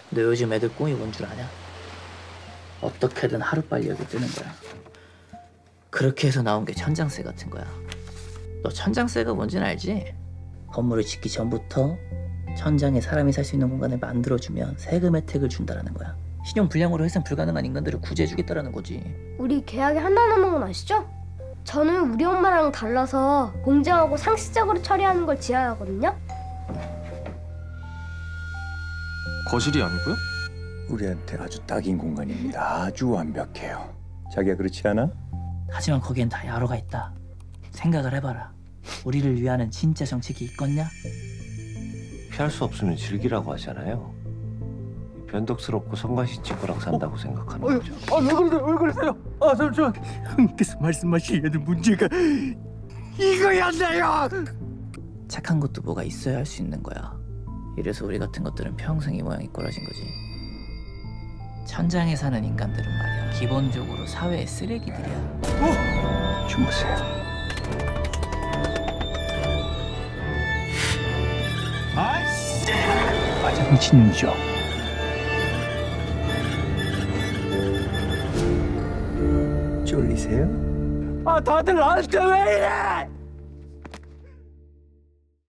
너 요즘 애들 꿈이 뭔 줄 아냐? 어떻게든 하루빨리 여기 뜨는 거야. 그렇게 해서 나온 게 천장세 같은 거야. 너 천장세가 뭔지는 알지? 건물을 짓기 전부터 천장에 사람이 살 수 있는 공간을 만들어주면 세금 혜택을 준다라는 거야. 신용 불량으로 회생 불가능한 인간들을 구제해주겠다라는 거지. 우리 계약이 한 달 남은 건 아시죠? 저는 우리 엄마랑 달라서 공정하고 상식적으로 처리하는 걸 지향하거든요. 거실이 아니고요? 우리한테 아주 딱인 공간입니다. 아주 완벽해요. 자기야 그렇지 않아? 하지만 거기엔 다 야로가 있다. 생각을 해봐라. 우리를 위하는 진짜 정책이 있겠냐? 피할 수 없으면 즐기라고 하잖아요. 변덕스럽고 성가시 친구랑 산다고 생각하는 거죠. 왜 그러세요? 잠시만. 형님께서 말씀하시려는 문제가 이거였나요? 착한 것도 뭐가 있어야 할 수 있는 거야. 이래서 우리 같은 것들은 평생 이 모양이 꼬라진 거지. 천장에 사는 인간들은 말이야, 기본적으로 사회의 쓰레기들이야. 주무세요. 아씨! 화장실이죠. 쫄리세요? 다들 나한테 왜 이래!